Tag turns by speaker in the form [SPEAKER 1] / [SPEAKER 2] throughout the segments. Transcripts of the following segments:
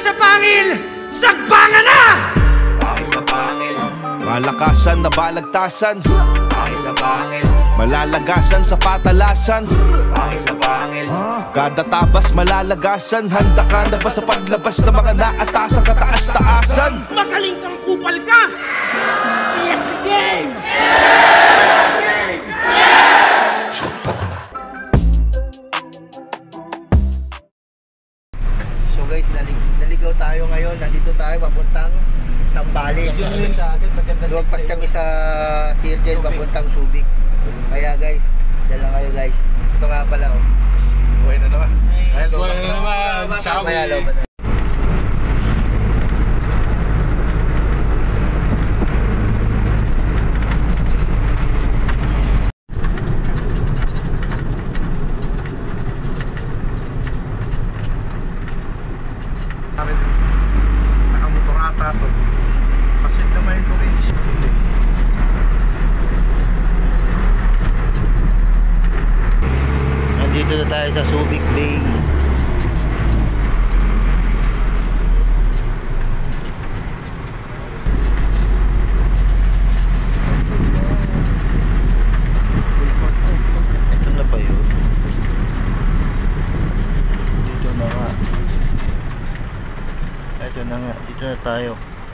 [SPEAKER 1] sa pangil, sagbangan na!
[SPEAKER 2] Pangil sa pangil,
[SPEAKER 3] malakasan na balagtasan,
[SPEAKER 2] pangil sa pangil,
[SPEAKER 3] malalagasan sa patalasan,
[SPEAKER 2] pangil sa pangil,
[SPEAKER 3] kada tabas malalagasan. Handa ka na ba sa paglabas ng mga naatasan kataas-taasan?
[SPEAKER 1] Magaling kang kupal ka! Yes, the game!
[SPEAKER 4] So guys, naligaw tayo ngayon. Nandito tayo papuntang Sambales. Lumagpas kami sa circle papuntang Subic. Kaya guys, dyan lang kayo guys. Ito nga pala oh.
[SPEAKER 3] Buhay na naman.
[SPEAKER 1] Buhay na naman! Ciao!
[SPEAKER 3] Nakamotorata to. Kasi naman ito guys.
[SPEAKER 4] Nandito na tayo sa Subic Bay. Ito na ba yun? Dito na nga. Ito na nga. Dito na tayo.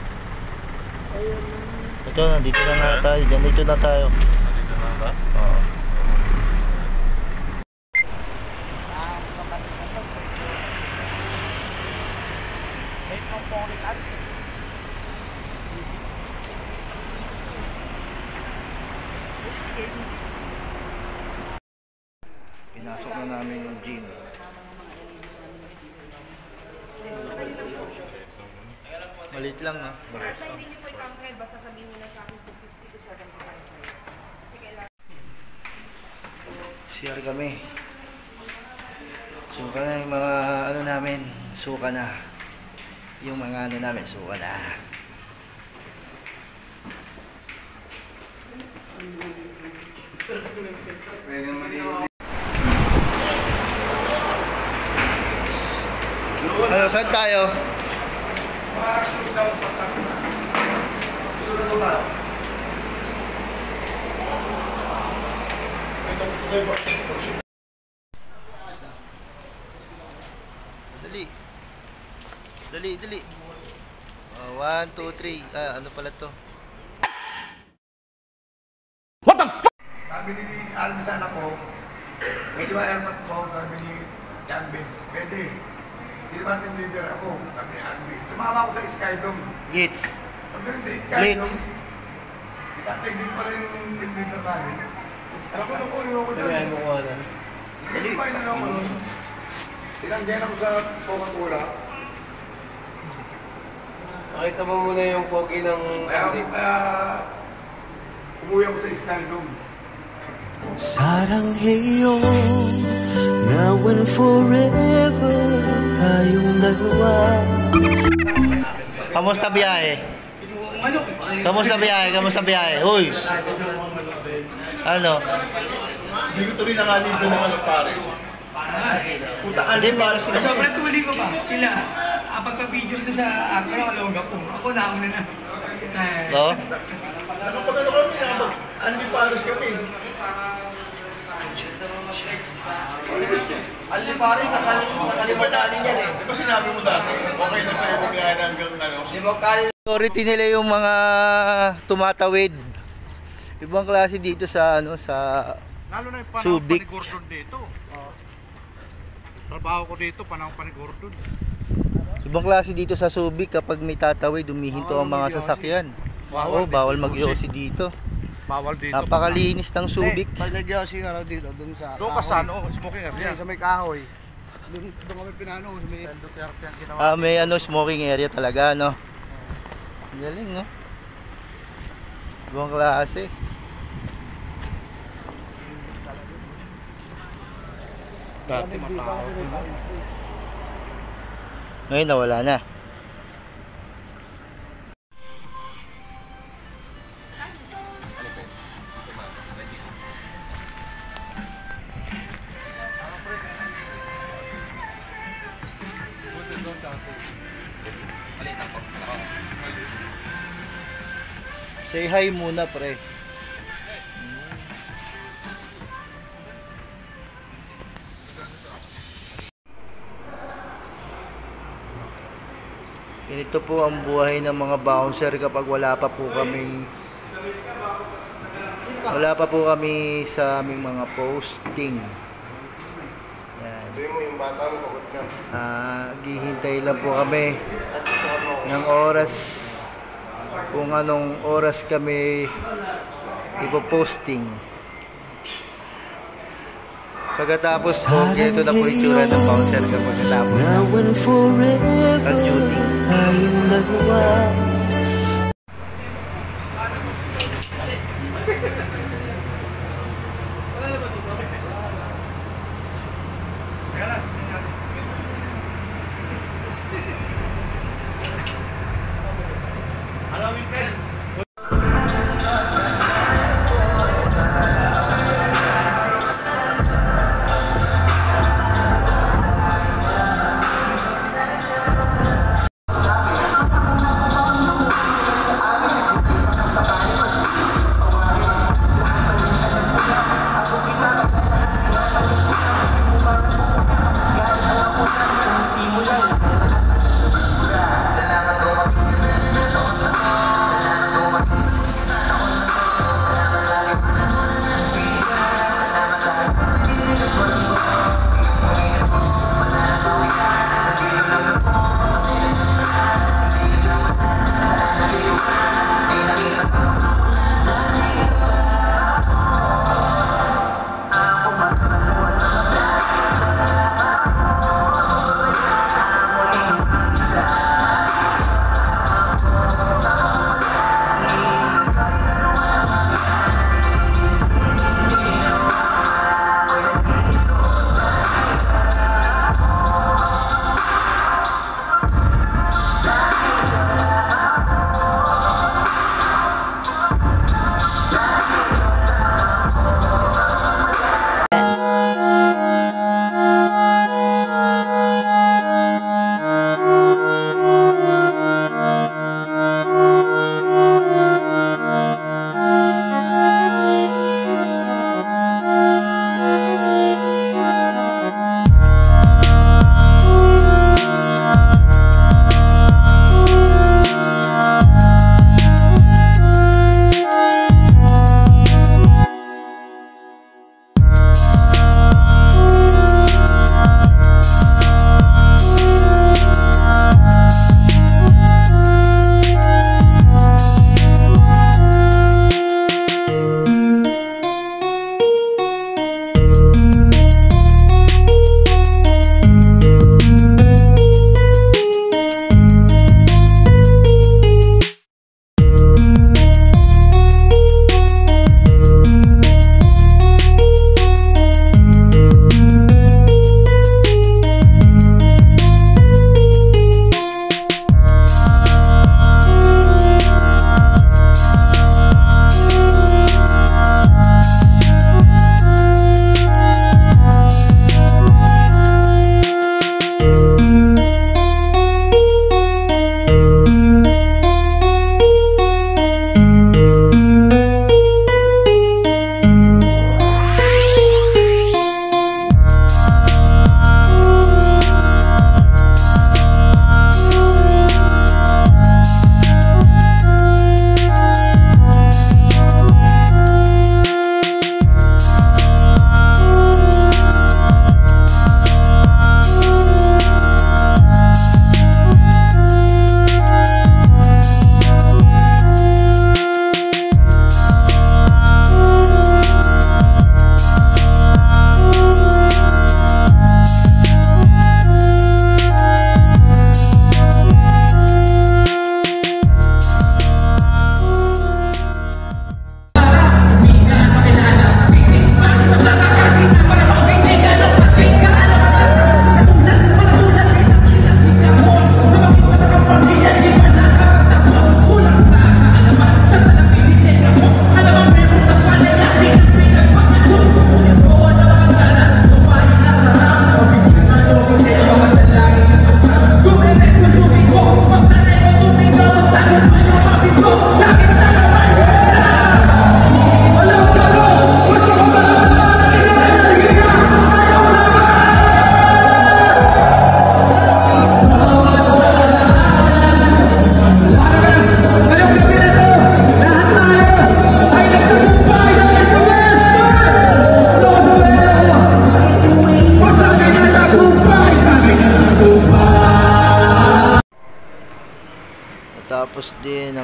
[SPEAKER 4] Ito na. Dito na nga tayo. Dito na tayo.
[SPEAKER 3] Dito na ba?
[SPEAKER 4] Oo. Pinasok na namin yung gym. Malit lang ha.
[SPEAKER 5] Basta hindi niyo po i-count, basta sabihin niyo na sa akin 250 to 75. Kasi kailangan.
[SPEAKER 4] CR kami. Suka na yung mga ano namin. Suka na. Yung mga ano namin. Suka na. Ano, saan tayo? Dali. Dali. 1, 2, 3. Ano pala to?
[SPEAKER 3] What the fuck?
[SPEAKER 6] Sabi ni Alvin sa anak ko, pwede ba helmet mo? Sabi ni Jan Vince, pwede. Sino ba team leader ako? Sabi ni Alvin. Sumama ako sa Skydome.
[SPEAKER 4] Hits.
[SPEAKER 6] Pagdating sa
[SPEAKER 4] Blitz.
[SPEAKER 6] Skydome, itatigil pala yung team leader namin. Alam ko na po, yung ako dyan. Hindi pa inano ko nun. Tinanggihan ako sa Coca-Cola.
[SPEAKER 7] Nakita mo muna yung pogi ng
[SPEAKER 6] Kaya umuwi ako sa Skydome.
[SPEAKER 8] 사랑해요 now and forever tayong dalawa.
[SPEAKER 4] Kamusta biyahe? Kamusta biyahe? Uy! Ano?
[SPEAKER 3] Hindi ko tuloy nakalibre ng Paris.
[SPEAKER 4] Hindi para sila.
[SPEAKER 1] Sobrang tuli ko pa. Sila, pagka-video doon sa actor, nakaloga po. Ako nauna na.
[SPEAKER 4] No?
[SPEAKER 3] Nakapagano kami, Andy Paris kami.
[SPEAKER 7] Aldi Paris, nakalimutan niyan eh.
[SPEAKER 3] Di ba sinabi mo dati, okay na sa'yo bumiyahin hanggang ano?
[SPEAKER 7] Di mo kali.
[SPEAKER 4] Priority nila yung mga tumatawid. Ibang klase dito sa ano sa
[SPEAKER 9] Lalo na yung panahon
[SPEAKER 4] Subic.
[SPEAKER 9] pa ni Gordon dito. Trabaho ko dito, panahon pa ni Gordon.
[SPEAKER 4] Ibang klase dito sa Subic kapag may tatawid, humihinto ang mga sasakyan. Oo, bawal mag-yosi dito.
[SPEAKER 9] Bawal dito.
[SPEAKER 4] Napakalinis ng Subic.
[SPEAKER 7] Pag nag-yosi nga raw dito, dun sa
[SPEAKER 9] Doon ka sa ano, smoking area.
[SPEAKER 7] sa may kahoy. Dun kami pinano, sa may
[SPEAKER 9] Duterte ang ginawa.
[SPEAKER 4] May ano smoking area talaga, no. Galing, no. Ibang klase.
[SPEAKER 9] Dati matao.
[SPEAKER 4] Ngayon nawala na. Say hi muna, pre. Ganito po ang buhay ng mga bouncer kapag wala pa po kami sa aming mga posting. Yan.
[SPEAKER 7] Mo yung bata mo, pagod ka.
[SPEAKER 4] Gihintay lang po kami ng oras kung anong oras kami ipoposting. Pagkatapos po, ito na po yung tsura ng bouncer kapag natapos ang duty.
[SPEAKER 8] Tayong dalawa. Salamat dumating ka sa noon na to. Salamat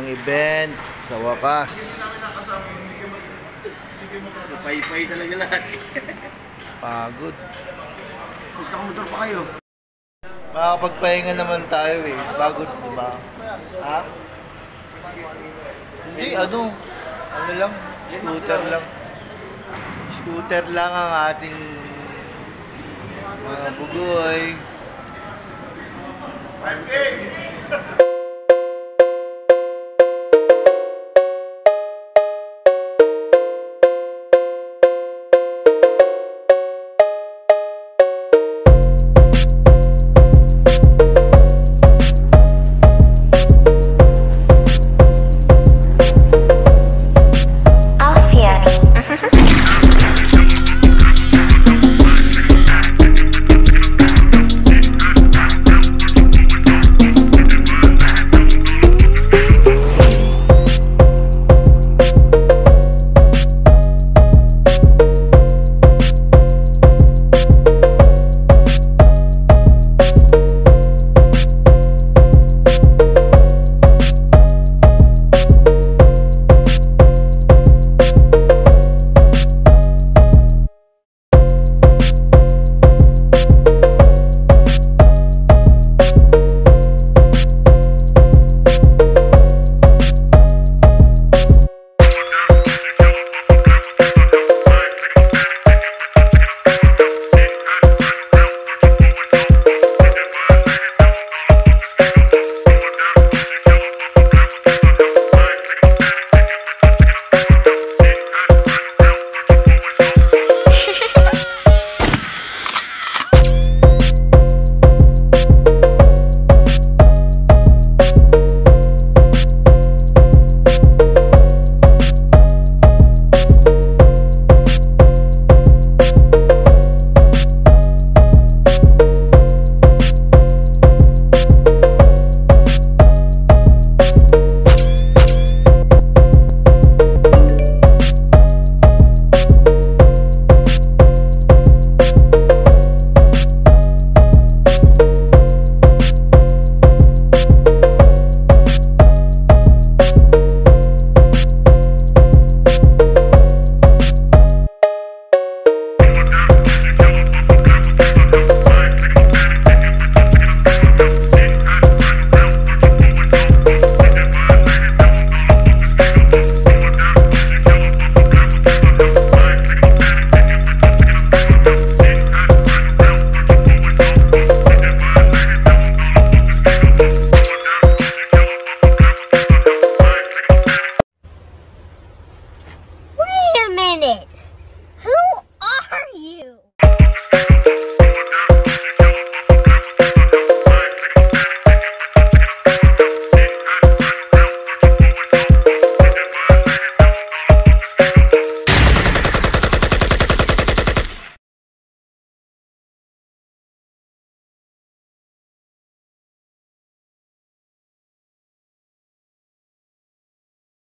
[SPEAKER 4] event sa wakas.
[SPEAKER 7] Pay-pay talaga lahat.
[SPEAKER 4] Pagod.
[SPEAKER 7] Gusto ko motor pa kayo.
[SPEAKER 4] Makakapagpahinga naman tayo eh. Pagod, di ba? Ha? Hindi, ano lang, scooter lang. Scooter lang ang ating mga bugoy.
[SPEAKER 6] 5K!